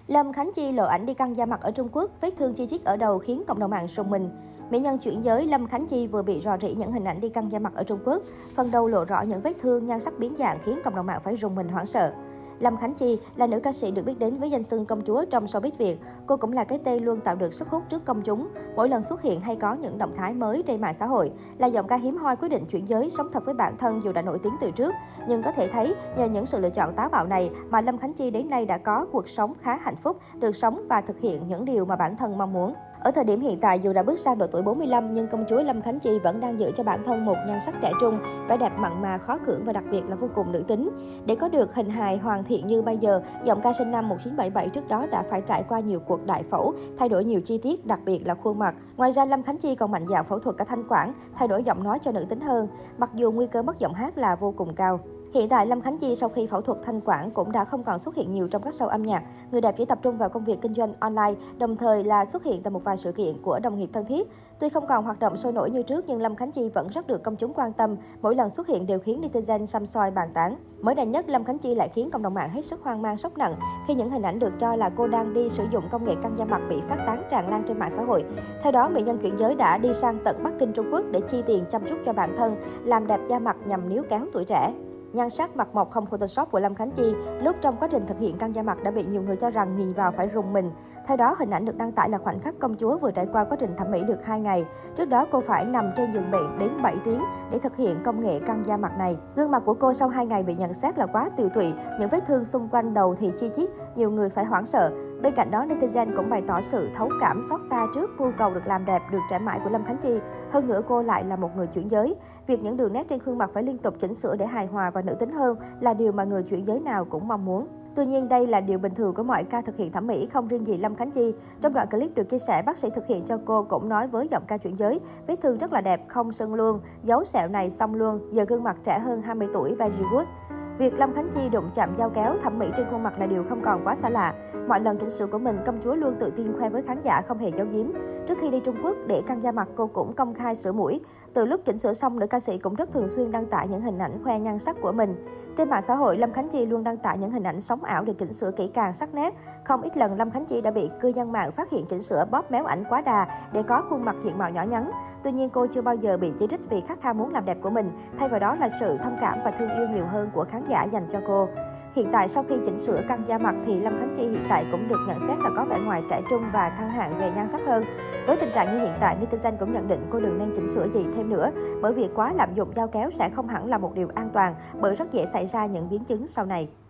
Lâm Khánh Chi lộ ảnh đi căng da mặt ở Trung Quốc, vết thương chi chít ở đầu khiến cộng đồng mạng rùng mình. Mỹ nhân chuyển giới Lâm Khánh Chi vừa bị rò rỉ những hình ảnh đi căng da mặt ở Trung Quốc. Phần đầu lộ rõ những vết thương, nhan sắc biến dạng khiến cộng đồng mạng phải rùng mình hoảng sợ. Lâm Khánh Chi là nữ ca sĩ được biết đến với danh xưng công chúa trong showbiz Việt. Cô cũng là cái tên luôn tạo được sức hút trước công chúng. Mỗi lần xuất hiện hay có những động thái mới trên mạng xã hội, là giọng ca hiếm hoi quyết định chuyển giới, sống thật với bản thân dù đã nổi tiếng từ trước. Nhưng có thể thấy, nhờ những sự lựa chọn táo bạo này mà Lâm Khánh Chi đến nay đã có cuộc sống khá hạnh phúc, được sống và thực hiện những điều mà bản thân mong muốn. Ở thời điểm hiện tại, dù đã bước sang độ tuổi 45, nhưng công chúa Lâm Khánh Chi vẫn đang giữ cho bản thân một nhan sắc trẻ trung, vẻ đẹp mặn mà khó cưỡng và đặc biệt là vô cùng nữ tính. Để có được hình hài hoàn thiện như bây giờ, giọng ca sinh năm 1977 trước đó đã phải trải qua nhiều cuộc đại phẫu, thay đổi nhiều chi tiết, đặc biệt là khuôn mặt. Ngoài ra, Lâm Khánh Chi còn mạnh dạn phẫu thuật cả thanh quản, thay đổi giọng nói cho nữ tính hơn, mặc dù nguy cơ mất giọng hát là vô cùng cao. Hiện tại, Lâm Khánh Chi sau khi phẫu thuật thanh quản cũng đã không còn xuất hiện nhiều trong các show âm nhạc. Người đẹp chỉ tập trung vào công việc kinh doanh online, đồng thời là xuất hiện tại một vài sự kiện của đồng nghiệp thân thiết. Tuy không còn hoạt động sôi nổi như trước, nhưng Lâm Khánh Chi vẫn rất được công chúng quan tâm. Mỗi lần xuất hiện đều khiến netizen săm soi bàn tán. Mới đây nhất, Lâm Khánh Chi lại khiến cộng đồng mạng hết sức hoang mang sốc nặng khi những hình ảnh được cho là cô đang đi sử dụng công nghệ căng da mặt bị phát tán tràn lan trên mạng xã hội. Theo đó, mỹ nhân chuyển giới đã đi sang tận Bắc Kinh, Trung Quốc để chi tiền chăm chút cho bản thân, làm đẹp da mặt nhằm níu kéo tuổi trẻ. Nhan sắc mặt mộc không Photoshop của Lâm Khánh Chi lúc trong quá trình thực hiện căng da mặt đã bị nhiều người cho rằng nhìn vào phải rùng mình. Theo đó, hình ảnh được đăng tải là khoảnh khắc công chúa vừa trải qua quá trình thẩm mỹ được 2 ngày. Trước đó, cô phải nằm trên giường bệnh đến 7 tiếng để thực hiện công nghệ căng da mặt này. Gương mặt của cô sau 2 ngày bị nhận xét là quá tiều tụy, những vết thương xung quanh đầu thì chi chít, nhiều người phải hoảng sợ. Bên cạnh đó, netizen cũng bày tỏ sự thấu cảm xót xa trước nhu cầu được làm đẹp, được trẻ mãi của Lâm Khánh Chi. Hơn nữa, cô lại là một người chuyển giới. Việc những đường nét trên khuôn mặt phải liên tục chỉnh sửa để hài hòa và nữ tính hơn là điều mà người chuyển giới nào cũng mong muốn. Tuy nhiên, đây là điều bình thường của mọi ca thực hiện thẩm mỹ, không riêng gì Lâm Khánh Chi. Trong đoạn clip được chia sẻ, bác sĩ thực hiện cho cô cũng nói với giọng ca chuyển giới, vết thương rất là đẹp, không sưng luôn, dấu sẹo này xong luôn, giờ gương mặt trẻ hơn 20 tuổi, very good. Việc Lâm Khánh Chi đụng chạm dao kéo thẩm mỹ trên khuôn mặt là điều không còn quá xa lạ. Mọi lần chỉnh sửa của mình, công chúa luôn tự tin khoe với khán giả không hề giấu giếm. Trước khi đi Trung Quốc để căng da mặt, cô cũng công khai sửa mũi. Từ lúc chỉnh sửa xong, nữ ca sĩ cũng rất thường xuyên đăng tải những hình ảnh khoe nhan sắc của mình. Trên mạng xã hội, Lâm Khánh Chi luôn đăng tải những hình ảnh sống ảo được chỉnh sửa kỹ càng sắc nét. Không ít lần Lâm Khánh Chi đã bị cư dân mạng phát hiện chỉnh sửa bóp méo ảnh quá đà để có khuôn mặt diện mạo nhỏ nhắn. Tuy nhiên, cô chưa bao giờ bị chỉ trích vì khát khao muốn làm đẹp của mình, thay vào đó là sự thông cảm và thương yêu nhiều hơn của khán giả dành cho cô. Hiện tại, sau khi chỉnh sửa căng da mặt thì Lâm Khánh Chi hiện tại cũng được nhận xét là có vẻ ngoài trẻ trung và thăng hạng về nhan sắc hơn. Với tình trạng như hiện tại, netizen cũng nhận định cô đừng nên chỉnh sửa gì thêm nữa, bởi vì quá lạm dụng dao kéo sẽ không hẳn là một điều an toàn, bởi rất dễ xảy ra những biến chứng sau này.